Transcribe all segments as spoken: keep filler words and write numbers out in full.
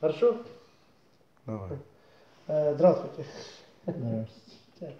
Хорошо? Давай. Здравствуйте. Здравствуйте.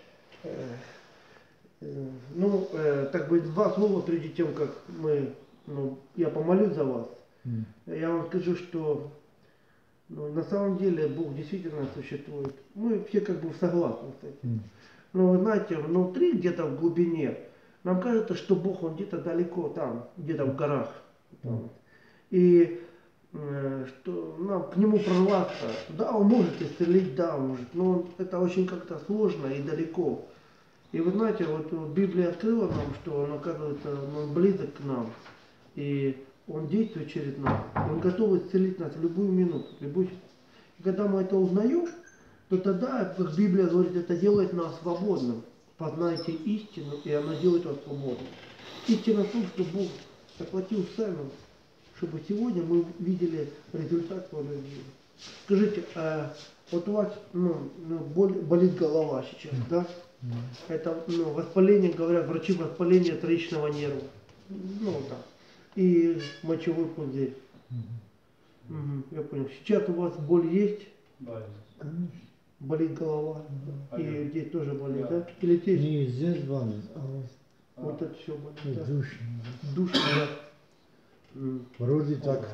Ну, так бы два слова перед тем, как мы, ну, я помолюсь за вас. Mm. Я вам скажу, что ну, на самом деле Бог действительно существует. Мы все как бы согласны с этим. Mm. Но вы знаете, внутри, где-то в глубине, нам кажется, что Бог, Он где-то далеко там, где-то в горах. Там. И э, что нам к Нему прорваться, да, Он может исцелить, да, Он может, но это очень как-то сложно и далеко. И вы знаете, вот Библия открыла нам, что Он, оказывается, Он близок к нам. И Он действует через нас. Он готов исцелить нас в любую минуту. В любую... И когда мы это узнаем, то тогда, как Библия говорит, это делает нас свободным. Познайте истину, и она делает вас свободным. Истина в том, что Бог заплатил цену, чтобы сегодня мы видели результат своей жизни. Скажите, а вот у вас ну, ну, боль, болит голова сейчас, да? Mm. Это ну, воспаление, говорят врачи, воспаление тройчного нерва. Ну да. И мочевой пузырь. Mm. Угу, я понял. Сейчас у вас боль есть? Да. Конечно. Болит голова. Mm. И здесь тоже болит, да? да? Или здесь? Не здесь болит, а вот, Вот это все болит. вот Да? душно. Душно, да. М. Вроде так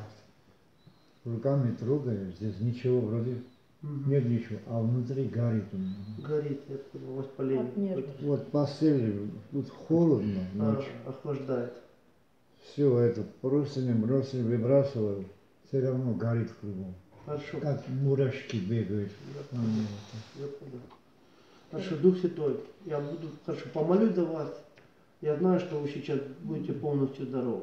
руками трогаешь, здесь ничего вроде Мгм. нет ничего, а внутри горит у меня. Горит, я понял, воспаление. От нервов. Вот постель, тут холодно ночью. А, охлаждает. Все это бросили, бросили, выбрасываю, все равно горит кругом. Хорошо. Как мурашки бегают. Я А, понял. нет. Я понял. Хорошо, Дух Святой, я буду, хорошо, помолюсь за вас. Я знаю, что вы сейчас будете полностью здоровы.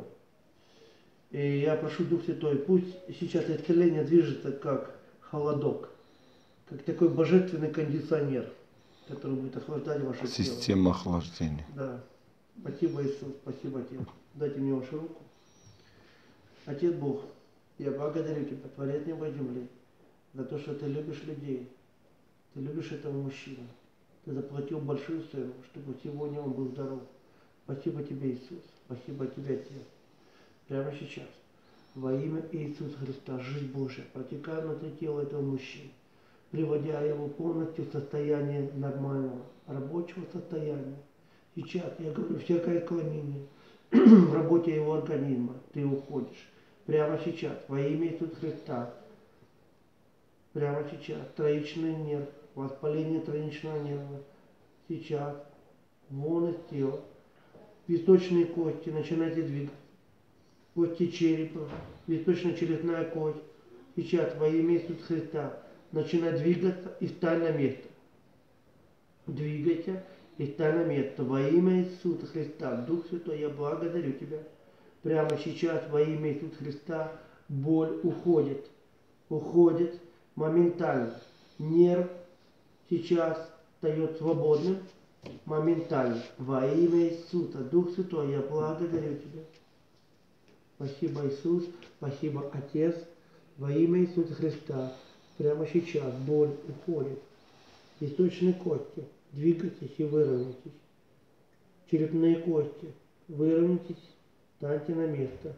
И я прошу, Дух Святой, пусть сейчас исцеление движется как холодок, как такой божественный кондиционер, который будет охлаждать ваше тело. Система охлаждения. Да. Спасибо, Иисус, спасибо, Отец. Дайте мне вашу руку. Отец Бог, я благодарю Тебя, Творец неба и земли, за то, что Ты любишь людей, Ты любишь этого мужчину. Ты заплатил большую цену, чтобы сегодня он был здоров. Спасибо Тебе, Иисус. Спасибо Тебе, Отец. Прямо сейчас, во имя Иисуса Христа, жизнь Божия протекает внутри тела этого мужчины, приводя его полностью в состояние нормального, рабочего состояния. Сейчас я говорю, всякое отклонение в работе его организма, ты уходишь. Прямо сейчас, во имя Иисуса Христа, прямо сейчас, троичный нерв, воспаление тройничного нерва, сейчас, вон из тела, височные кости, начинайте двигаться, кости черепа, височно-челюстная кость, сейчас, во имя Иисуса Христа, начинай двигаться и встань на место. Двигайся и встань на место. Во имя Иисуса Христа, Дух Святой, я благодарю Тебя. Прямо сейчас, во имя Иисуса Христа, боль уходит. Уходит моментально. Нерв сейчас стает свободным моментально. Во имя Иисуса, Дух Святой, я благодарю Тебя. Спасибо, Иисус. Спасибо, Отец. Во имя Иисуса Христа. Прямо сейчас боль уходит. Височные кости. Двигайтесь и выровняйтесь. Черепные кости. Выровняйтесь. Встаньте на место.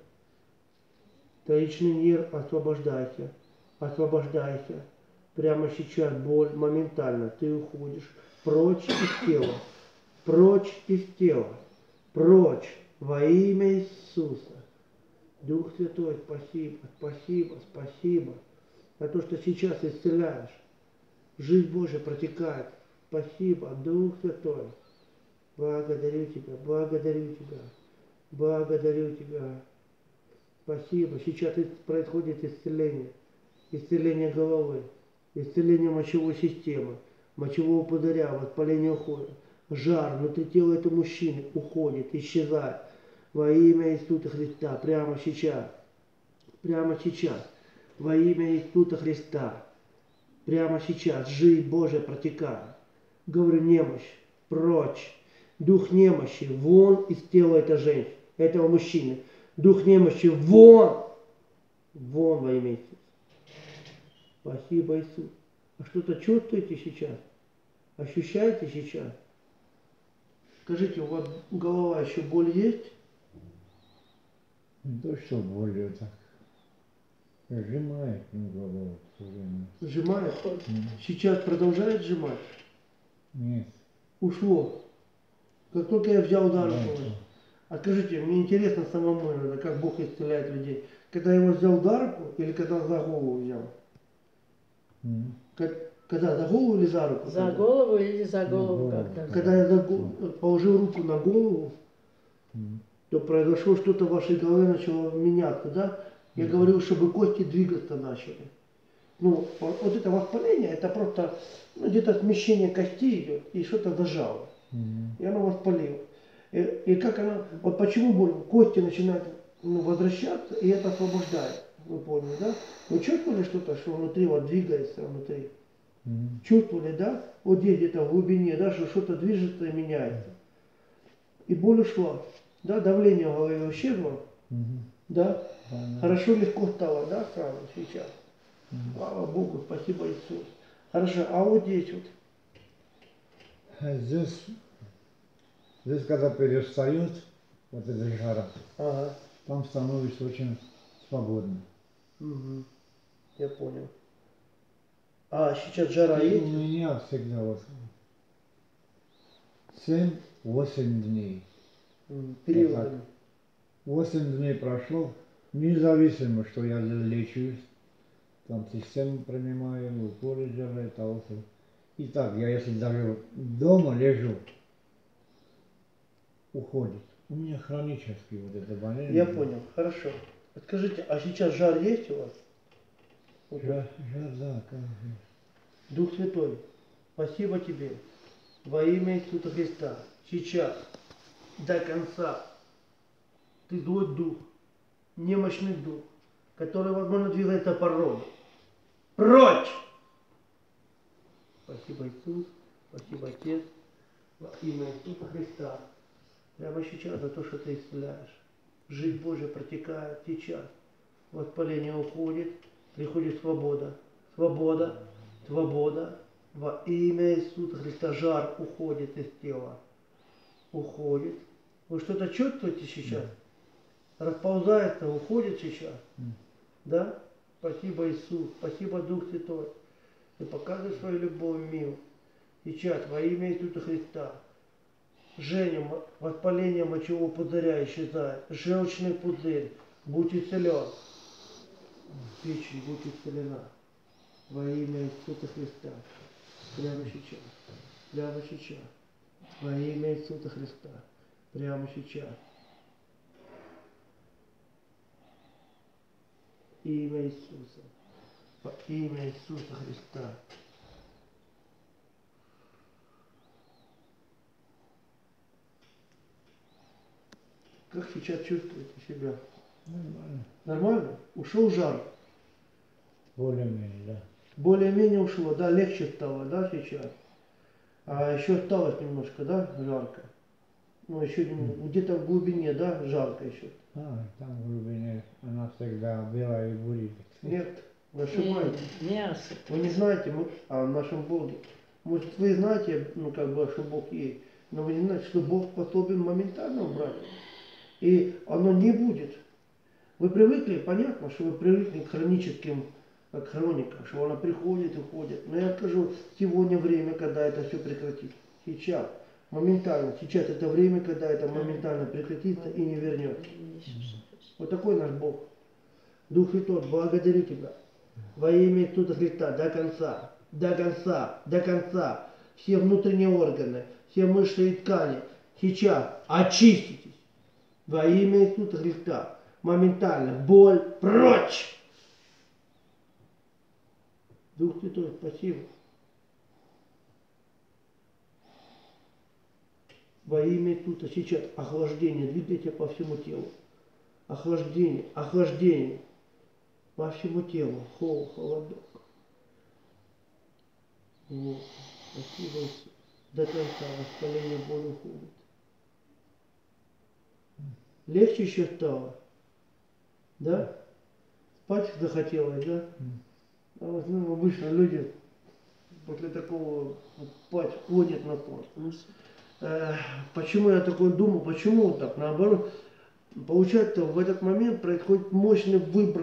Троичный нерв, освобождайся. Освобождайся. Прямо сейчас боль моментально. Ты уходишь. Прочь из тела. Прочь из тела. Прочь. Во имя Иисуса. Дух Святой, спасибо, спасибо, спасибо за то, что сейчас исцеляешь. Жизнь Божия протекает. Спасибо, Дух Святой. Благодарю Тебя, благодарю Тебя, благодарю Тебя. Спасибо. Сейчас происходит исцеление. Исцеление головы, исцеление мочевой системы, мочевого пузыря, воспаление уходит. Жар внутри тела этого мужчины уходит, исчезает. Во имя Иисуса Христа, прямо сейчас, прямо сейчас, во имя Иисуса Христа, прямо сейчас, жизнь Божия протекает. Говорю, немощь, прочь, дух немощи, вон из тела этой женщины, этого мужчины. Дух немощи, вон, вон во имя Иисуса. Спасибо, Иисус. А что-то чувствуете сейчас? Ощущаете сейчас? Скажите, у вас голова еще боль есть? Не то, что болью так. Сжимает, ну, голову все время. Сжимает? М. Сейчас продолжает сжимать? Нет. Ушло. Как только я взял за руку. Да. А скажите, мне интересно самому иногда, как Бог исцеляет людей. Когда я его взял за руку или когда за голову взял? М. Как- Когда за голову или за руку? За Когда? голову или за голову голову. как-то? Когда я за го- положил руку на голову, М. то произошло что-то в вашей голове, начало меняться, да? Я Мгм. говорил, чтобы кости двигаться начали. Ну, вот, вот это воспаление, это просто ну, где-то смещение костей идет и что-то зажало. М. И оно воспалило. И, и как оно, вот почему боль? Кости начинают ну, возвращаться, и это освобождает. Вы поняли, да? Вы чувствовали что-то, что внутри вот двигается внутри? М. Чувствовали, да? Вот здесь где-то в глубине, да, что что-то движется и меняется. И боль ушла. Да, давление в голове исчезло, Мгм. да? Да, да. Хорошо, легко стало, да, сразу сейчас? Мгм. Слава Богу, спасибо Иисус. Хорошо, а вот здесь вот? А Здесь, здесь, когда перестает вот эта жара, Ага, там становится очень свободно. угу, я понял. А сейчас жара И у есть? меня всегда вот семь-восемь дней. М, Вот периодами. так. восемь дней прошло, независимо, что я лечусь, там систему принимаю, уколы делаю, того, всего. И так, я если даже дома лежу, уходит. У меня хронический вот это болезнь. Я понял, хорошо. Скажите, а сейчас жар есть у вас? Вот Жар, жар, да, конечно. Дух Святой, спасибо тебе во имя Иисуса Христа. Сейчас, до конца, ты злой дух, немощный дух, который, возможно, двигается по роду. Прочь! Спасибо, Иисус, спасибо, Отец, во имя Иисуса Христа. Прямо сейчас за то, что ты исцеляешь. Жизнь Божья протекает сейчас. Воспаление уходит, приходит свобода. Свобода, свобода. Во имя Иисуса Христа жар уходит из тела. Уходит. Вы что-то чувствуете сейчас? Расползается, уходит сейчас. М. Да? Спасибо, Иисус. Спасибо, Дух Святой. Ты показываешь свою любовь в мир. Сейчас во имя Иисуса Христа. Женя, м- воспаление мочевого пузыря исчезает. Желчный пузырь. Будь исцелен. Печень, будь исцелена. Во имя Иисуса Христа. Прямо сейчас. Прямо сейчас. Во имя Иисуса Христа. Прямо сейчас. Имя Иисуса. Во имя Иисуса Христа. Как сейчас чувствуете себя? Нормально. Нормально? Ушел жар? Более-менее, да. Более-менее ушло, да, легче стало, да, сейчас? А еще осталось немножко, да, жарко? Ну, еще немного, где-то в глубине, да, жарко еще? А, там в глубине она всегда была и будет. Нет, вы ошибаетесь. Мясо. Вы не знаете мы, о нашем Боге. Может, вы знаете, ну, как бы, что Бог есть, но вы не знаете, что Бог способен моментально убрать. И оно не будет. Вы привыкли, понятно, что вы привыкли к хроническим, как хроника, что она приходит и уходит. Но я скажу, сегодня время, когда это все прекратится. Сейчас. Моментально. Сейчас это время, когда это моментально прекратится и не вернется. Вот такой наш Бог. Дух Святой, благодарю Тебя. Во имя Иисуса Христа до конца, до конца, до конца. Все внутренние органы, все мышцы и ткани сейчас очиститесь. Во имя Иисуса Христа. Моментально. Боль прочь. Дух Святой, спасибо. Во имя Иисуса сейчас охлаждение. Двигайте по всему телу. Охлаждение, охлаждение. По всему телу. Холод, холодок. Вот. Спасибо, Иисус. До конца воспаление боли уходит. Легче еще стало? Да? Спать захотелось, да? А вот, ну, обычно люди после такого вот, спать ходят на сон. Э, почему я такой думал? Почему так? Наоборот, получается, в этот момент происходит мощный выброс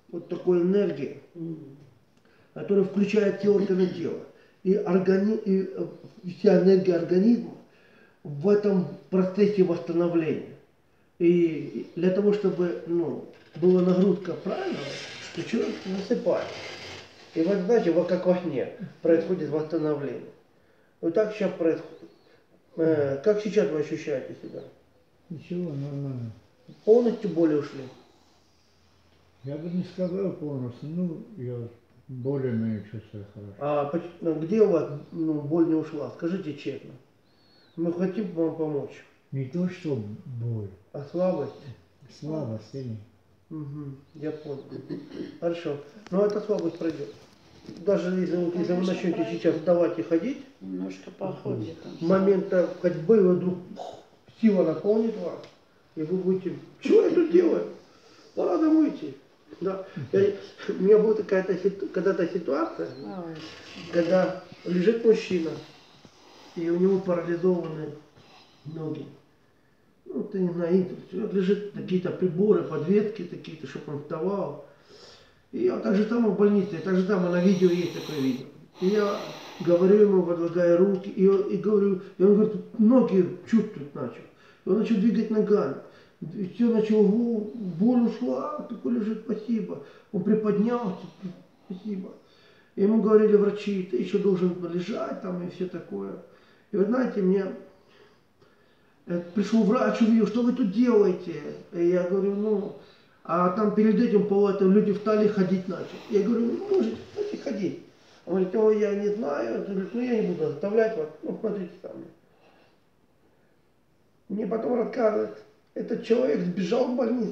вот такой энергии, которая включает все органы тела. И, органи... и вся энергия организма в этом процессе восстановления. И для того, чтобы ну, была нагрузка правильная, то человек насыпает. И вот знаете, вот как во сне происходит восстановление. Вот так сейчас происходит. Э, как сейчас вы ощущаете себя? Ничего, нормально. Полностью боли ушли? Я бы не сказал полностью, ну, я более-менее чувствую хорошо. А поч- ну, где у вас ну, боль не ушла? Скажите честно. Мы хотим вам помочь. Не то, что боль, А слабость? слабость или... Угу, я понял. Хорошо. Но эта слабость пройдет. Даже если, вы- если вы Конечно, начнете пройдет. сейчас вставать и ходить, Немножко походит. с момента ходьбы вдруг сила наполнит вас, и вы будете, что я тут делаю? Пора домой идти. Да. Я- у меня была такая-то ситу- когда-то ситуация, когда лежит мужчина, и у него парализованы ноги. Ну, ты не знаю, интеллект. Вот лежит какие-то приборы, подвески какие-то, чтобы он вставал. И я так же там в больнице, так же там на видео есть такое видео. И я говорю ему, возлагая руки, и, он- и говорю, и он говорит, ноги чувствует начал. И он начал двигать ногами. И все начал, во, боль ушла, такой лежит, спасибо. Он приподнялся, спасибо. И ему говорили врачи, ты еще должен лежать там и все такое. И вы знаете, мне э, пришел врач, увидел, что вы тут делаете? И я говорю, ну, а там перед этим по этому люди встали ходить начали. Я говорю, ну, можете, можете ходить. Он говорит, о, я не знаю. Он говорит, ну, я не буду заставлять вас. Ну, смотрите сами. Мне потом рассказывают, этот человек сбежал в больницу.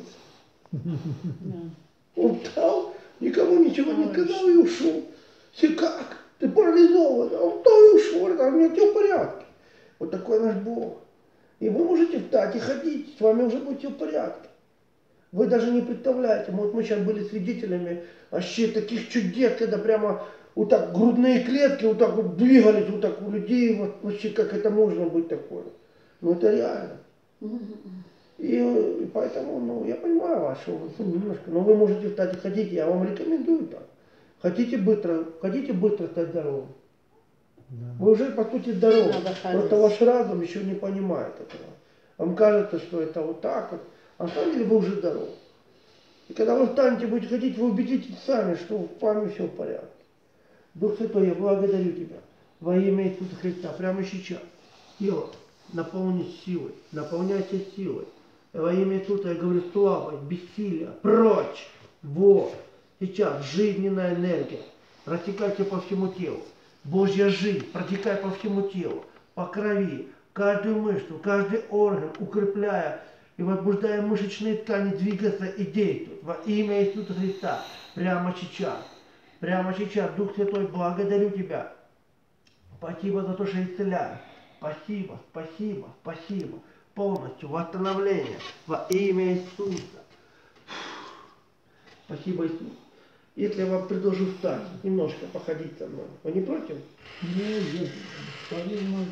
Он встал, никому ничего не сказал и ушел. Все как? Ты парализован. А он встал и ушел. А у меня все в порядке. Вот такой наш Бог. И вы можете встать и ходить, с вами уже будет все в порядке. Вы даже не представляете, вот мы сейчас были свидетелями вообще таких чудес, когда прямо вот так грудные клетки вот так вот двигались, вот так у людей, вот вообще как это можно быть такое. Ну это реально. И, и поэтому, ну, я понимаю вас, что вы немножко, но вы можете встать и ходить, я вам рекомендую так. Хотите быстро, хотите быстро стать здоровым? Да. Вы уже по сути здоровы. Надо ходить. Просто ваш разум еще не понимает этого. Вам кажется, что это вот так вот, а на самом деле вы уже здоровы. И когда вы встанете, будете ходить, вы убедитесь сами, что с вами все в порядке. Дух Святой, я благодарю Тебя во имя Иисуса Христа, прямо сейчас. Тело наполнить силой, наполняйся силой. Во имя Иисуса я говорю славой, бессилие, прочь, вот, сейчас жизненная энергия, растекайте по всему телу. Божья жизнь, протекай по всему телу, по крови, каждую мышцу, каждый орган, укрепляя и возбуждая мышечные ткани двигаться и действовать. Во имя Иисуса Христа, прямо сейчас, прямо сейчас, Дух Святой, благодарю Тебя. Спасибо за то, что исцеляешь. Спасибо, спасибо, спасибо. Полностью восстановление во имя Иисуса. Спасибо, Иисус. Если я вам предложу встать, немножко походить со мной, вы не против? Нет, я вполне могу.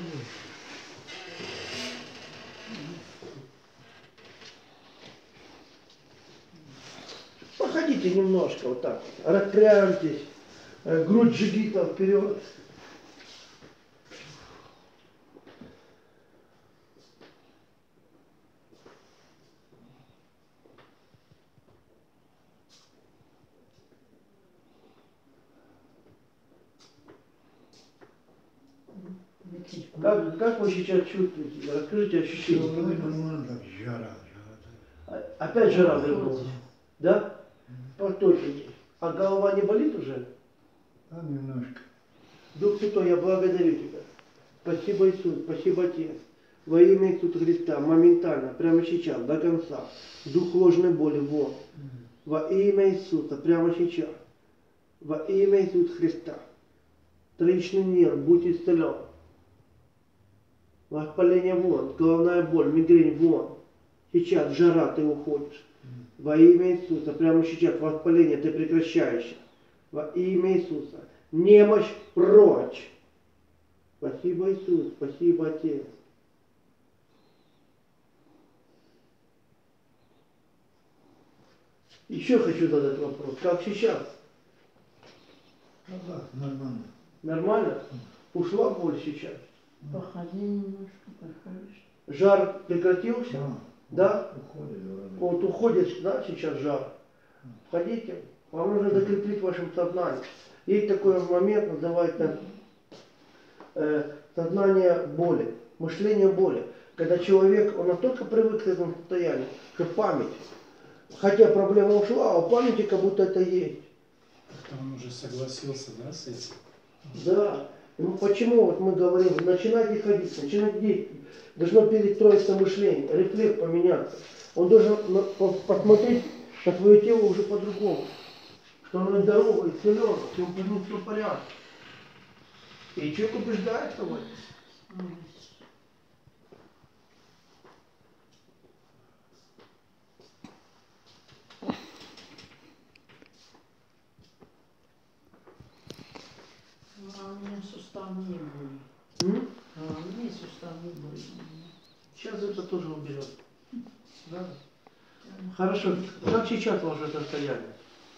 Походите немножко вот так. Распрямьтесь. Э, Грудь джигита вперед. Как, как вы сейчас чувствуете? Расскажите Все ощущения. вроде нормально, так жара, жара. А- Опять жара вернулась? Да? Постойте. А голова не болит уже? А немножко. Дух Святой, я благодарю Тебя. Спасибо, Иисус, спасибо, Отец. Во имя Иисуса Христа, моментально, прямо сейчас, до конца. Дух ложной боли, вон. Во имя Иисуса, прямо сейчас. Во имя Иисуса Христа. Троичный нерв, будь исцелен. Воспаление вон, головная боль, мигрень вон. Сейчас жара, ты уходишь. Во имя Иисуса, прямо сейчас воспаление, ты прекращаешь. Во имя Иисуса. Немощь прочь. Спасибо, Иисус, спасибо, Отец. Еще хочу задать вопрос. Как сейчас? Ну да, нормально. Нормально? Ушла боль сейчас? Походи немножко, походишь. Жар прекратился? Да. Да? Уходит вроде. Вот уходит, да, сейчас жар. Входите. Вам нужно закрепить в вашем сознании. Есть такой момент, называется э, сознание боли, мышление боли. Когда человек, он настолько привык к этому состоянию, что память, хотя проблема ушла, а у памяти как будто это есть. Как-то он уже согласился, да, с этим? Да. Ну почему вот мы говорим, начинайте ходить, начинайте действовать. Должно перестроиться мышление, рефлекс поменяться. Он должен на- по- посмотреть на свое тело уже по-другому. Что оно здоровое, силёное, что в нем все в порядке. И человек убеждается в этом. А у меня суставные боли. М? А у меня суставные боли. Сейчас это тоже уберет. Да. Хорошо. Как сейчас ваше состояние?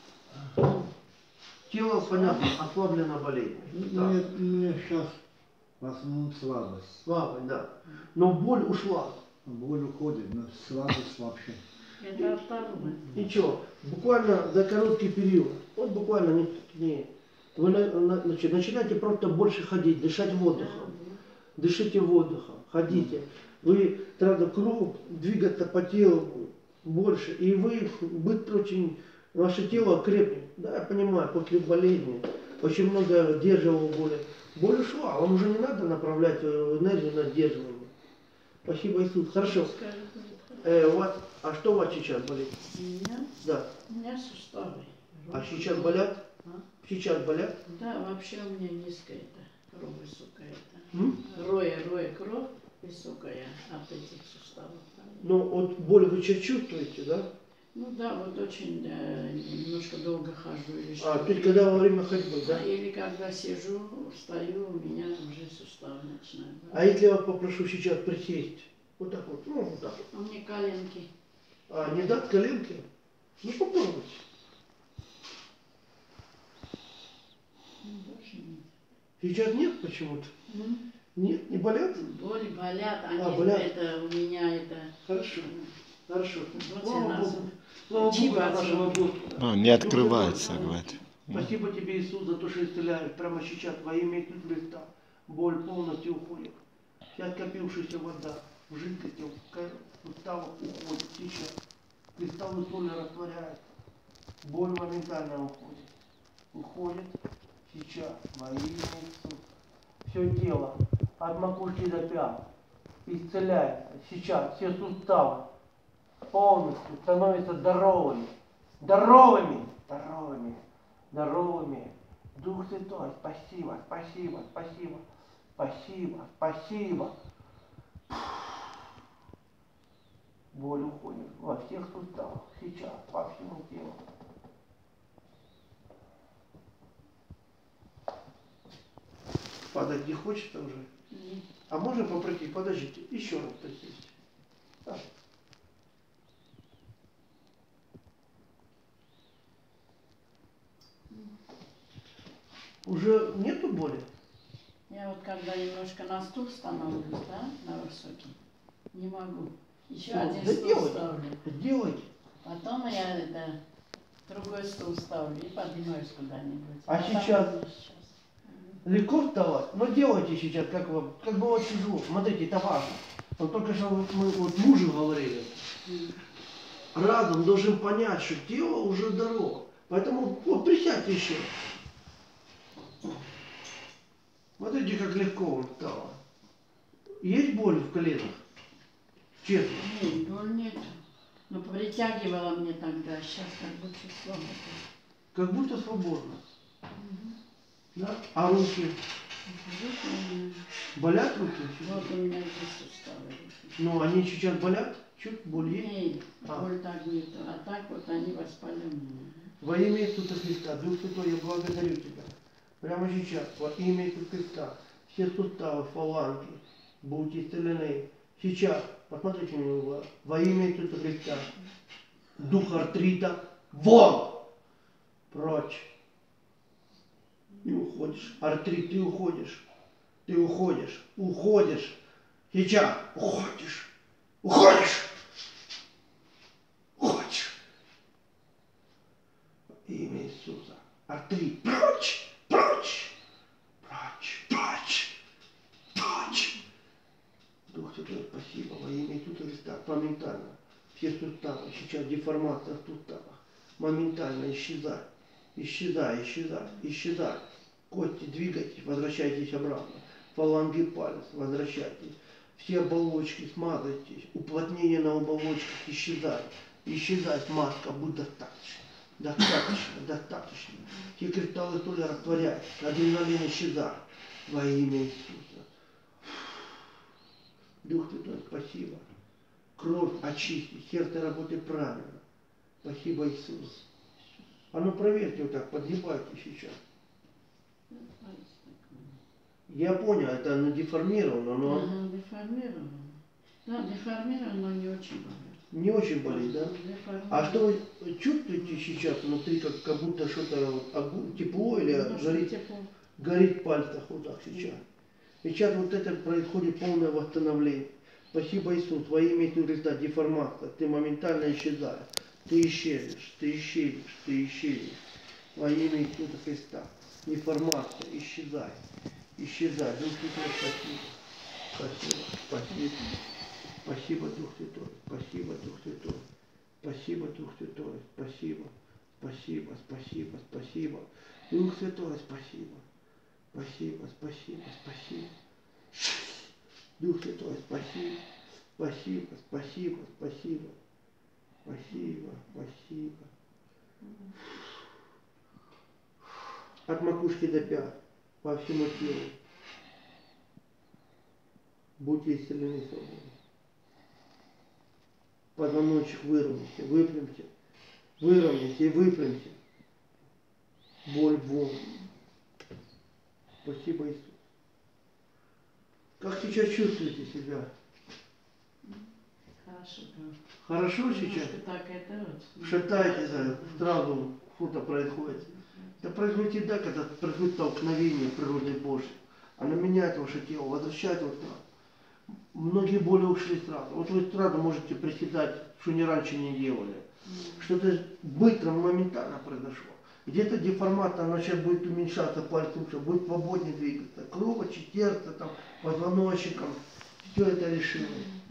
Тело, понятно, ослаблено болезнью. Ну, мне, мне сейчас в основном слабость. Слабость, да. Но боль ушла. Боль уходит, но слабость вообще. Это оторвано. Ничего, буквально за короткий период, вот буквально не, не вы на- на- значит, начинаете просто больше ходить, дышать воздухом. Дышите воздухом, ходите. Вы сразу круг, двигаться по телу больше. И вы быстро очень, ваше тело крепнет. Да, я понимаю, после болезни очень много сдерживал боли. Боль ушла, вам уже не надо направлять э, энергию на сдерживание. Спасибо, Иисус. Хорошо. Скажи, будет хорошо. Э, у вас, а что у вас сейчас болит? У меня, Да. у меня суставы. А сейчас болят? А? Сейчас болят? Да, вообще у меня низкая это, кровь высокая это. М? Роя, роя кровь высокая от этих суставов. Ну, вот боль вы сейчас чувствуете, да? Ну да, вот очень э, немножко долго хожу или А, что. то есть когда во время ходьбы, да? Или когда сижу, встаю, у меня уже суставы начинают. болеть. А если я вас попрошу сейчас присесть? Вот так вот, ну, вот так вот. А мне коленки. А, не даст коленки? Ну, попробуйте. Ну, больше нет. Сейчас нет почему-то? М? Нет, не болят? Боли болят, они А, болят. это у меня это. Хорошо. Хорошо. Вот Слава я нас- Богу. Слава Богу за нашего Господа. А, не открывается, говорит. Спасибо тебе, Иисус, за то, что исцеляешь прямо сейчас во имя Иисуса Христа. Боль полностью уходит. Вся скопившаяся вода в жидкости, в суставах уходит сейчас. Кристаллы соли растворяются. Боль моментально уходит. Уходит сейчас во имя Иисуса. Все тело от макушки до пят исцеляется. Сейчас все суставы полностью становятся здоровыми. Здоровыми. Здоровыми. Здоровыми. Дух Святой, спасибо, спасибо, спасибо, спасибо, спасибо. Боль уходит во всех суставах, сейчас, по всему телу. Падать не хочется уже? Нет. А можно попросить, подождите, еще раз присесть. Так. Уже нету боли? Я вот когда немножко на стул становлюсь, да, на высокий, не могу. Еще Ну, один да стул делайте. ставлю. Сделайте. Потом я это, другой стул ставлю и поднимаюсь куда-нибудь. А там сейчас? вот сейчас. Легко вставать? Но делайте сейчас, как вам, как бы вот тяжело. Смотрите, это важно. Вот только что мы вот мужу говорили. Разум должен понять, что тело уже здорово. Поэтому вот присядьте еще. Смотрите, как легко он стало. Есть боль в коленах? Честно. Нет, боль нет. Но притягивала мне тогда, сейчас как будто слабо. Как будто свободно. Да? А руки? Вот у меня- Болят руки? Вот у меня здесь суставы. Ну, они сейчас болят? Чуть боль есть? Нет, А. боль так нет. А так вот они воспаленные. Во имя Иисуса Христа, Дух Святой, я благодарю Тебя. Прямо сейчас, во имя Иисуса Христа, все суставы, фаланги будут исцелены. Сейчас, посмотрите мне в глаза. Во имя Иисуса Христа. Дух артрита, Вон! Прочь. И уходишь. Артрит, ты уходишь. Ты уходишь. Уходишь. Сейчас. Уходишь. Уходишь. Уходишь. Имя Иисуса. Артрит. Прочь. Прочь. Прочь. Прочь. Прочь. Дух Святой, спасибо во имя Иисуса Христа. Моментально. Все суставы. Сейчас деформация в суставах. Моментально исчезай. Исчезай, исчезай, исчезай. Кости двигайтесь, возвращайтесь обратно. Фаланги палец, возвращайтесь. Все оболочки смазайтесь. Уплотнение на оболочках исчезай. Исчезай, смазка, будь достаточно. Достаточно, достаточно. Все кристаллы соли растворяются. Адреналин исчезай. Во имя Иисуса. Дух Святой, спасибо. Кровь очисти, сердце работает правильно. Спасибо, Иисус. А ну проверьте вот так, подгибайте сейчас. Я понял, это оно деформировано, но... Ага, деформировано. Да, деформировано, но не очень болит. Не очень болит, да? Деформировано. А что вы чувствуете сейчас внутри, как, как будто что-то вот, тепло или Ну, что горит, тепло. горит в пальцах вот так сейчас? Сейчас вот это происходит полное восстановление. Спасибо, Иисус, во имя Иисуса Христа, деформация, ты моментально исчезаешь. Ты исчезнешь, ты исчезнешь, ты исчезнешь. Во имя Иисуса Христа. Деформация, исчезай. Исчезай. Дух Святой, спасибо. Спасибо, спасибо. Спасибо, Дух Святой. Спасибо, Дух Святой. Спасибо, Дух Святой. Спасибо. Спасибо, спасибо, спасибо. Дух Святой, спасибо. Спасибо, спасибо, спасибо. Дух Святой, спасибо. Спасибо, спасибо, спасибо. Спасибо, спасибо. От макушки до пят, по всему телу. Будьте исцелены свободны. Позвоночник выровняйте, выпрямьте. Выровняйте и выпрямьте. Боль вон. Спасибо, Иисус. Как сейчас чувствуете себя? Хорошо, да. Хорошо сейчас? Немножко так это вот. Шатаетесь, да, сразу что-то происходит. Это происходит всегда, когда происходит столкновение природы Божьей. Она меняет ваше тело, возвращает вот так. Многие боли ушли сразу. Вот вы сразу можете приседать, что ни раньше не делали. Что-то быстро, моментально произошло. Где-то деформация, она сейчас будет уменьшаться, пальцы лучше, будет свободнее двигаться. Кровочек, сердце, там, позвоночником. Все это решилось.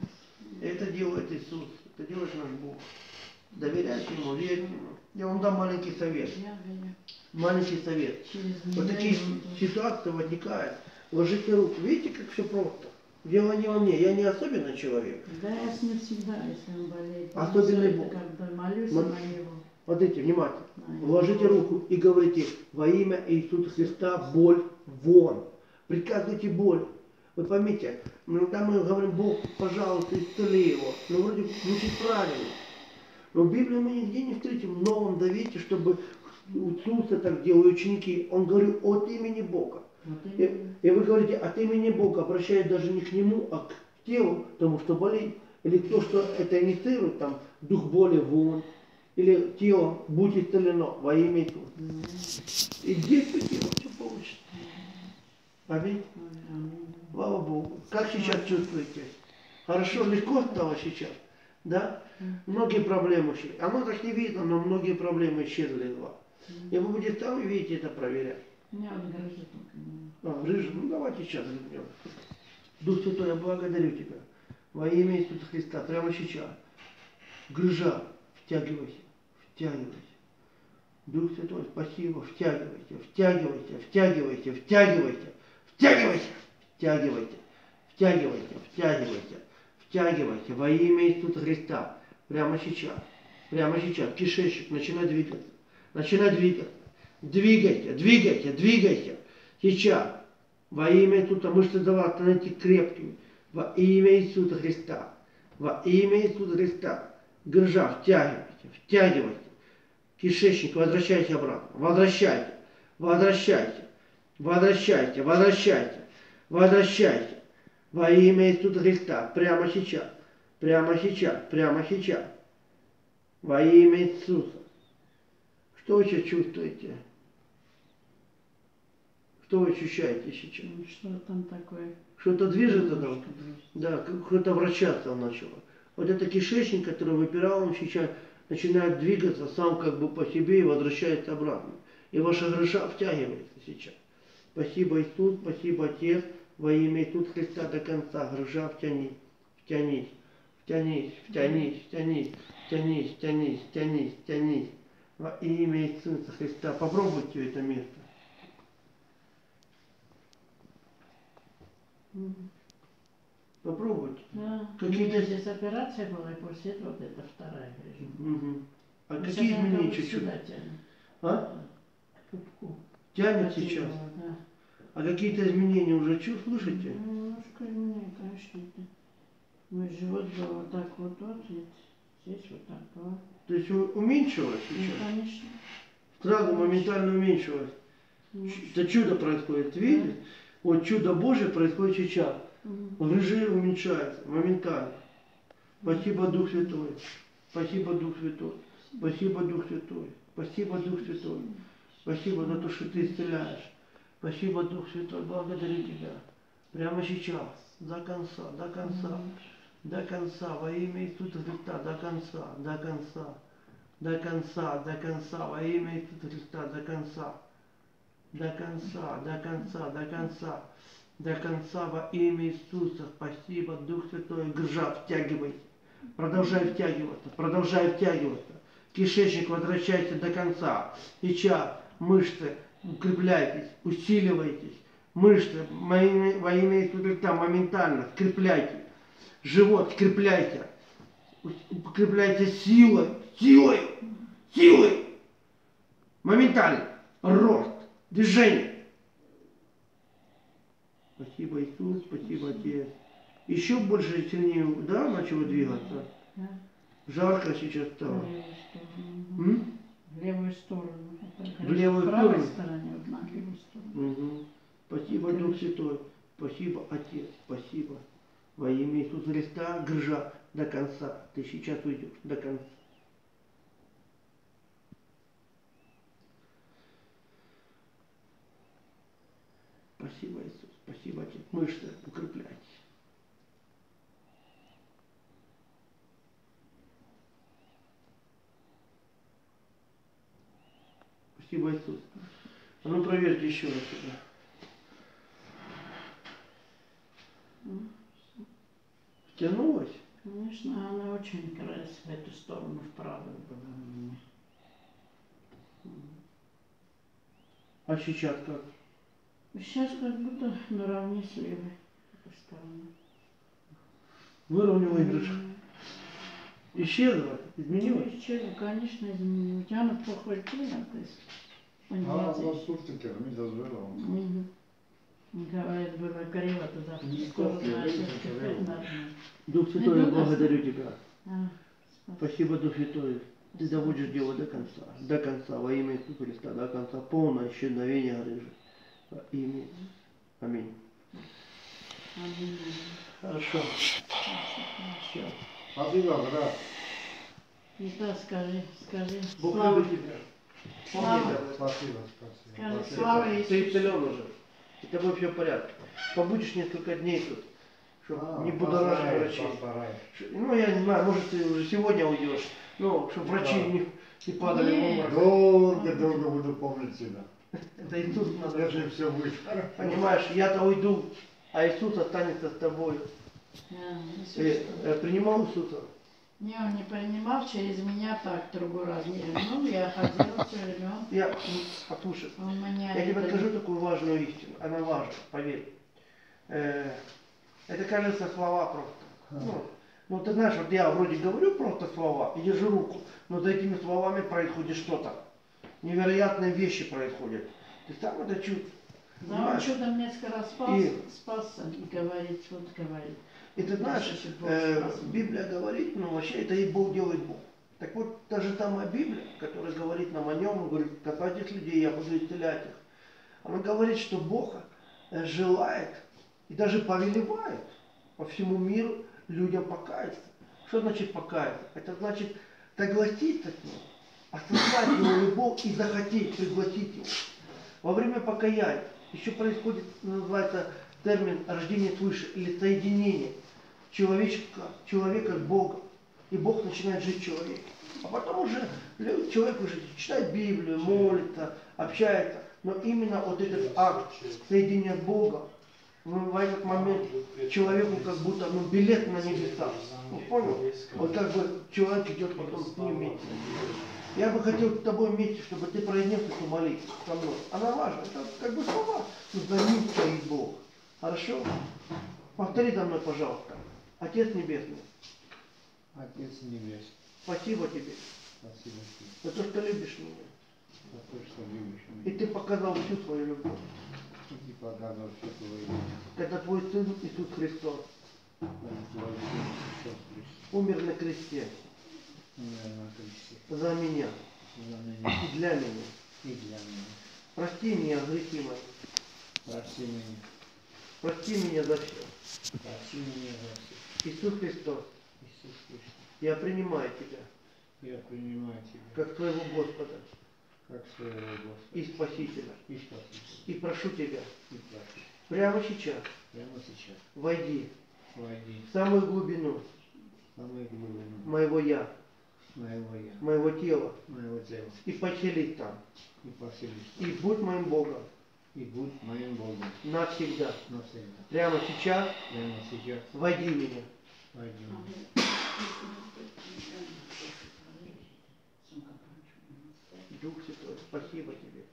Это делает Иисус, это делает наш Бог. Доверяйте Ему, верьте Ему. Я вам дам маленький совет. Я верю. Маленький совет. Через Вот меня такие ему тоже. ситуации возникают. Ложите руку. Видите, как все просто. Дело не во мне. Я не особенный человек. Да, я с ним всегда, если он болеет. Особенный Я Бог. Когда молюсь Вот. на него. Смотрите, внимательно. на его. Вложите руку и говорите: во имя Иисуса Христа боль вон. Приказывайте боль. Вы поймите, ну, когда мы говорим: Бог, пожалуйста, исцели его, ну вроде звучит правильно. Но в Библии мы нигде не встретим в Новом Завете, чтобы Иисуса так делали ученики. Он говорил от имени Бога. Вот И, именно. и вы говорите от имени Бога, обращаясь даже не к нему, а к телу, потому что болит. Или то, что это инициирует, там, дух боли вон. Или тело, будь исцелено во имя Иисуса. И действуйте, все получится. Аминь. Слава Богу. Как сейчас чувствуете? Хорошо, легко стало сейчас? Да? Многие проблемы исчезли. Оно так не видно, но многие проблемы исчезли из вас. И вы будете сами видите это проверять. Меня он грызет только. А, рыжий, ну давайте сейчас грызнем. Дух Святой, я благодарю Тебя. Во имя Иисуса Христа, прямо сейчас. Грыжа, втягивайся, втягивайся. Дух Святой, спасибо, втягивайся, втягивайся, втягивайся, втягивайся, втягивайся, втягивайся, втягивайся, втягивайся, втягивайся во имя Иисуса Христа. Прямо сейчас, прямо сейчас. Кишечник, начинай двигаться, начинай двигаться. Двигайся, двигайся, двигайся. Сейчас. Во имя Иисуса мышцы давай становитесь крепкими. Во имя Иисуса Христа. Во имя Иисуса Христа. Грыжа, втягивайте, втягивайте. Кишечник, возвращайте обратно. Возвращайте, возвращайте, возвращайте, возвращайте, возвращайте. Во имя Иисуса Христа. Прямо сейчас. Прямо сейчас. Прямо сейчас. Во имя Иисуса. Что вы сейчас чувствуете? Что вы ощущаете сейчас? Ну, что там такое? Что-то движется там? Немножко движется. Да, как- кто-то вращаться начало. Вот это кишечник, который выпирал, он сейчас начинает двигаться сам как бы по себе и возвращается обратно. И ваша грыжа втягивается сейчас. Спасибо, Иисус, спасибо, Отец, во имя Иисуса Христа до конца. Грыжа втяни, втянись, втянись, втянись, втянись, втянись, втянись, втянись, втянись. Во имя Иисуса Христа. Попробуйте это место. Мгм. Попробуйте. Да. Какие-то- У меня здесь операция была, и после этого вот это вторая грыжа. Мгм. А Ну, какие сейчас она изменения как бы чуть-чуть? сюда тянет. А? К пупку. Тянет Потянула, сейчас. Да. А какие-то изменения уже чувств слышите? Ну, немножко изменяю, конечно. Это. Мой живот был вот так вот, вот, и здесь вот так было. То есть у- уменьшилось Ну, сейчас? конечно. Сразу моментально уменьшилось. Ну, Ч- Это чудо происходит, видите? Вот чудо Божие происходит сейчас. мгм. Грыжи уменьшаются моментально. Спасибо, Дух Святой. Спасибо, Дух Святой. Спасибо, Дух Святой. Спасибо, Дух Святой. Спасибо за то, что ты исцеляешь. Спасибо, Дух Святой. Благодарю тебя. Прямо сейчас. До конца, до конца. До конца. Во имя Иисуса Христа. До конца. До конца. До конца. До конца. Во имя Иисуса Христа. До конца. До конца. До конца. До конца. До конца во имя Иисуса. Спасибо, Дух Святой. Грыжа, втягивай. Продолжай втягиваться. Продолжай втягиваться. Кишечник возвращается до конца. Сейчас мышцы укрепляйтесь, усиливайтесь. Мышцы во имя, во имя Иисуса Христа моментально скрепляйте. Живот скрепляйте. Укрепляйте силой, силой, силой. Моментально. Рост, движение. Спасибо, Иисус, спасибо, Отец. Еще больше сильнее, да, начало двигаться? Да. Жарко сейчас В стало. левую сторону. М? В левую сторону. Это В левую в правой сторону? стороне, вот на левую сторону. Мгм. Спасибо, Дух Святой. Спасибо, Отец. Спасибо. Во имя Иисуса Христа, грыжа до конца. Ты сейчас уйдешь до конца. Спасибо, Иисус. Спасибо, Отец. Мышцы укрепляйте. Спасибо, Иисус. А ну проверьте еще раз это. М. Втянулась? Конечно, она очень красивая в эту сторону, в правую была у меня. А сейчас как? Сейчас как будто наравне с левой этой стороны. Выровняла грыжа. Исчезла? Ну, Изменилась? исчезла, конечно, изменилась. Она похватила, то есть. Ала понимаете, was Turtiker, mi zazwela. Мгм. Говорит, было горело туда. Не Скоро кофе, начать видите, кипеть горело. нормально. Дух Святой, я Иду, благодарю Тебя. А, спасибо. Спасибо, Дух Святой. Ты доводишь дело до конца. До конца. Во имя Иисуса Христа. До конца. Полное исчезновение грыжи. Во имя Иисуса. Аминь. Аминь. Хорошо. Все. Спасибо, брат. И да, скажи, скажи. Бог Слава, любит тебя. Слава. Помни это. Спасибо, спасибо. скажи, Спасибо. слава Ты Иисусу. исцелен уже. И с тобой все в порядке. Побудешь несколько дней тут. Чтобы А, не будоражить постараюсь, врачей. постараюсь. Ш- Ну, я не знаю, может, ты уже сегодня уйдешь. Ну, чтобы врачи Да. не, не падали в Нет. обморок. Долго-долго буду помнить тебя. Это Иисус нас. Если все будет хорошо. Понимаешь, я-то уйду, а Иисус останется с тобой. Да, Иисус. Ты э, принимал Иисуса? Не, он не принимал через меня так другой раз. Не, ну, я ходила все время. он- Я, м, послушай, Он меня я тебе это- скажу такую важную истину. Она важна, поверь. Э, это, кажется, слова просто. Ну, ну, ты знаешь, вот я вроде говорю просто слова и держу руку, но за этими словами происходит что-то. Невероятные вещи происходят. Ты сам это чувствуешь. Да, он понимаешь? чудом несколько раз спас, И- спасся и говорит, вот говорит. И ты знаешь, Дальше Бог э, спас. Библия говорит, ну вообще это и Бог делает Бог. Так вот, та же самая Библия, которая говорит нам о нем, говорит, касайтесь людей, я буду исцелять их. Она говорит, что Бог э, желает и даже повелевает по всему миру людям покаяться. Что значит покаяться? Это значит согласиться с ним. осознать его любовь и захотеть пригласить его. Во время покаяния еще происходит, называется термин рождение свыше или соединение человечка, человека с Богом. И Бог начинает жить в человеке. А потом уже человек уже читает Библию, молится, общается. Но именно вот этот акт соединения с Богом, в этот момент человеку как будто ну, билет на небеса. Ну, понял? Вот как бы человек идет потом с ним вместе. Я бы хотел с тобой вместе, чтобы ты произнес эту молитву со мной. Она важна. Это как бы слова. За ним стоит Бог. Хорошо? Повтори за мной, пожалуйста. Отец Небесный. Отец Небесный, Спасибо тебе спасибо тебе за то, что любишь меня. за то, что любишь И меня. ты показал всю свою любовь. И ты показал все твое имя. Когда твой Сын Иисус Христос Твой Сын Иисус Христос умер на кресте умер на кресте за меня за меня и для меня. и для меня. Прости меня, грехи мои. Прости меня, Прости меня за все. прости меня за все. Иисус Христос, Иисус Христос, я принимаю тебя я принимаю тебя как своего Господа как своего Господа и Спасителя. и Спасителя. И прошу тебя, И прошу, прямо сейчас прямо сейчас войди войди в самую глубину в самую глубину моего «Я», моего я, моего тела моего тела и поселись там. и поселись. И будь моим Богом И будь моим Богом навсегда. навсегда. Прямо сейчас Прямо сейчас войди в меня. войди. Дух Святой, спасибо тебе.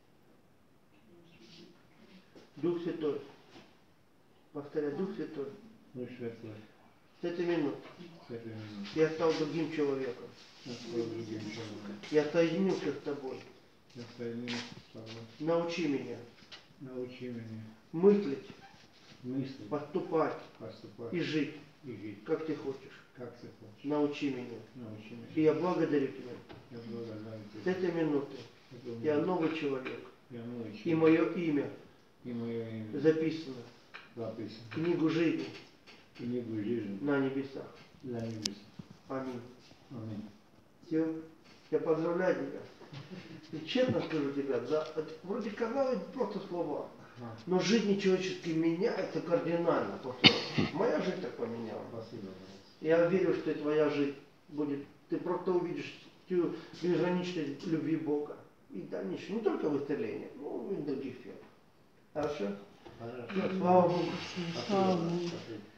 Дух Святой, повторяю, Дух Святой, Дух Святой, с этой минуты с этой минуты я стал другим человеком. я стал другим человеком. Я соединился с тобой. Я соединился с тобой. Научи меня Научи меня мыслить, мыслить, поступать поступать и жить, и жить, как ты хочешь. как ты хочешь. Научи меня. Научи И меня. я благодарю тебя. Я благодарен С тебе. этой минуты Этому я новый человек. Я новый И человек. мое имя И мое имя записано записано в книгу жизни в книгу жизни на небесах. для небес. Аминь. Аминь. Все. Я поздравляю тебя. И честно скажу тебе, да, вроде казалось просто слова. А, Но жизнь человеческая меняется кардинально. После. Моя жизнь так поменялась. спасибо. Я верю, что и твоя жизнь будет. Ты просто увидишь ту безграничность любви Бога. И дальнейшее. Не только в исцелении, но и в других сферах. Хорошо? Хорошо. Слава Богу. Спасибо. Спасибо.